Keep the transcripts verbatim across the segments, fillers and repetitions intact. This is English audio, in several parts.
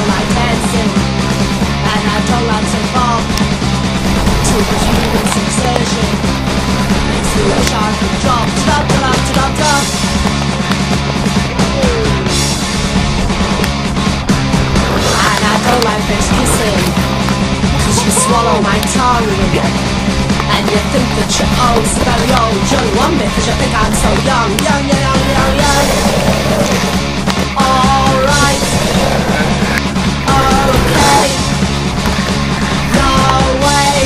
don't like dancing, and I don't like to fall. Too much human exertion makes me wish I could drop, drop, drop, drop, drop. And I don't like fish kissing, cause you swallow my tongue. And you think that you're old, so very old. You only want me cause you think I'm so young. Young, young, young, young, young. Alright. Okay. No way.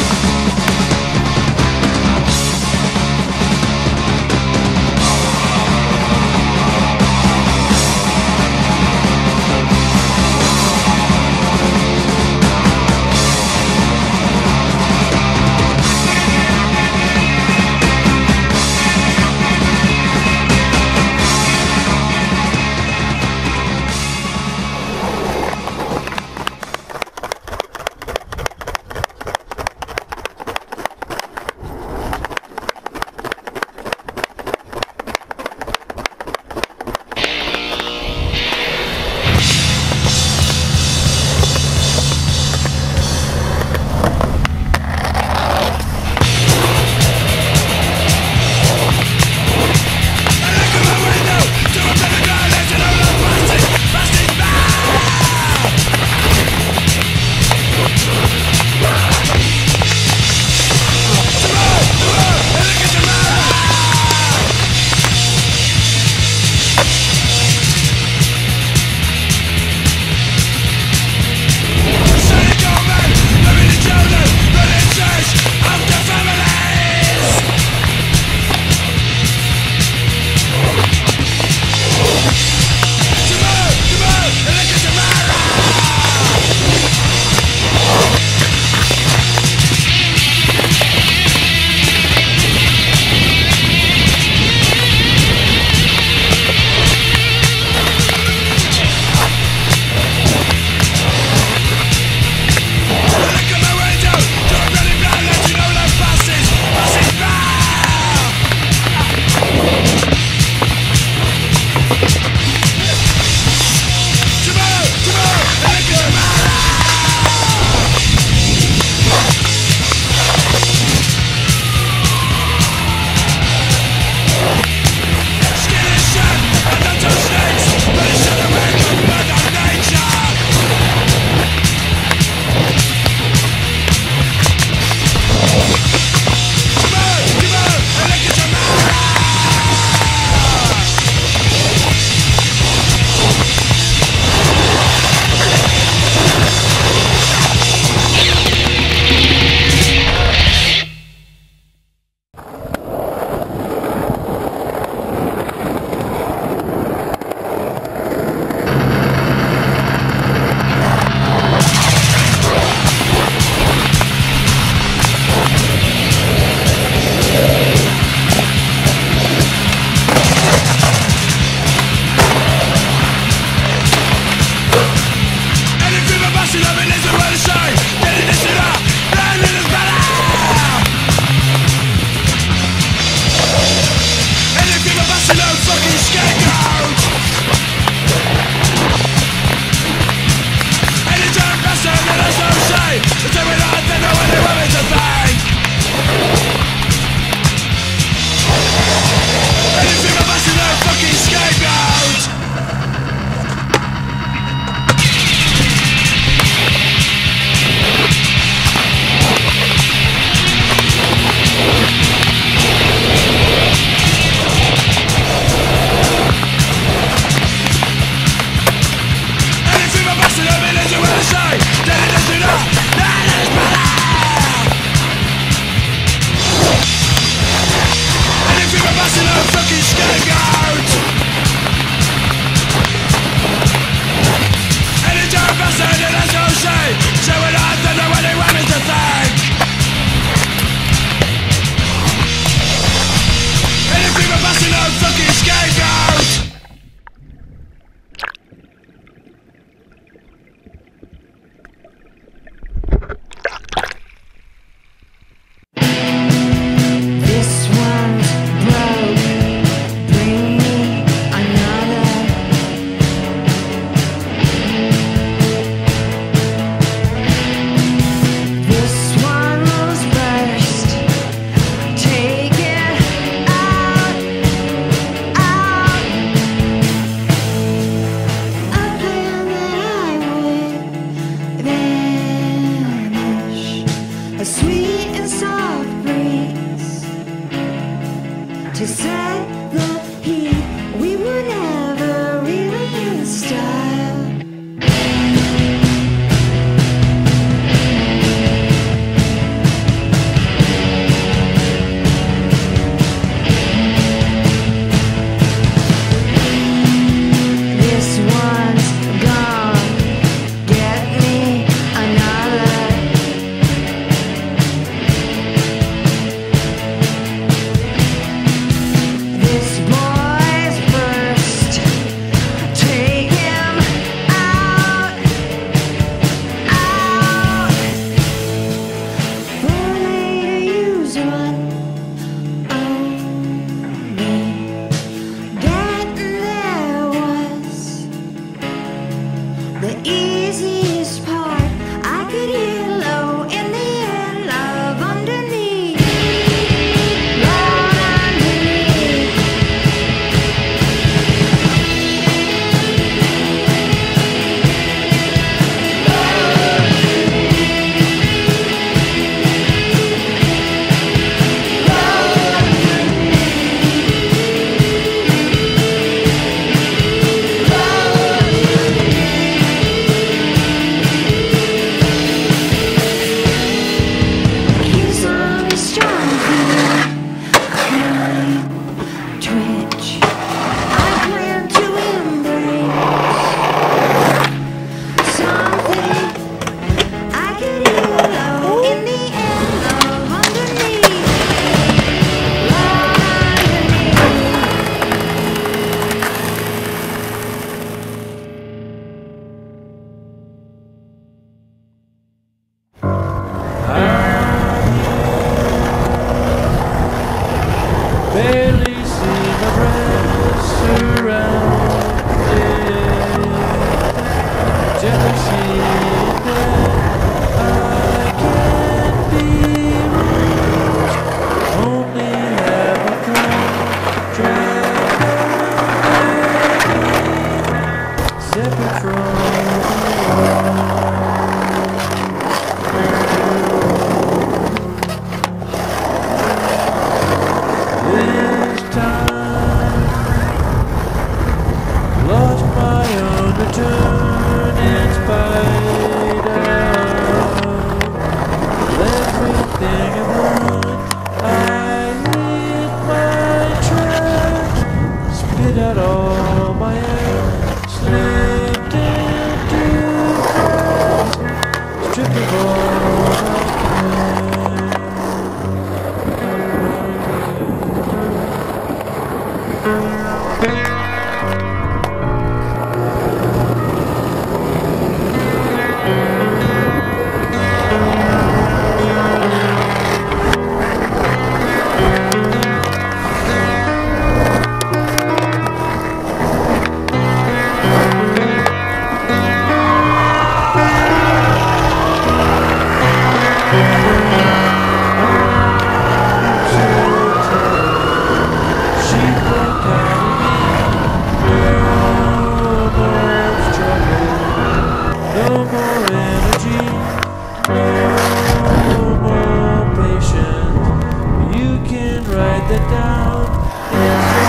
easiest part. I could hear low in the air, love underneath, love underneath. His arm is strong here, I twitch. I plan to embrace something. I could hear low in the air, love underneath, love underneath. Barely see my breath surrounded. Jealousy that I can't be reached. Only have a contract separate from this time. Lost my own return in spite of everything I've done. I hit my tracks, spit out all my air, slipped into cracks, stripped of all I She broke out of me. No more struggle, no more energy, no more patience. You can write that down.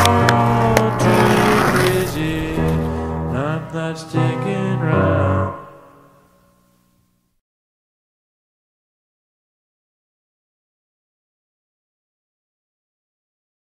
It's all too crazy. I'm not sticking around.